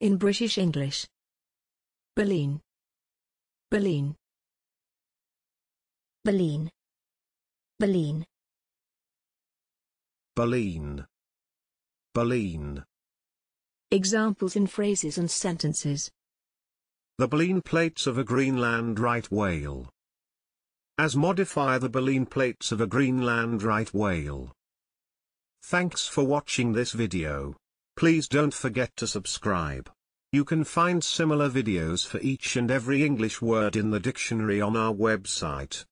In British English. Baleen. Baleen. baleen, baleen, baleen, baleen. Examples in phrases and sentences. The baleen plates of a Greenland right whale. As modify the baleen plates of a Greenland right whale. Thanks for watching this video. Please don't forget to subscribe. You can find similar videos for each and every English word in the dictionary on our website.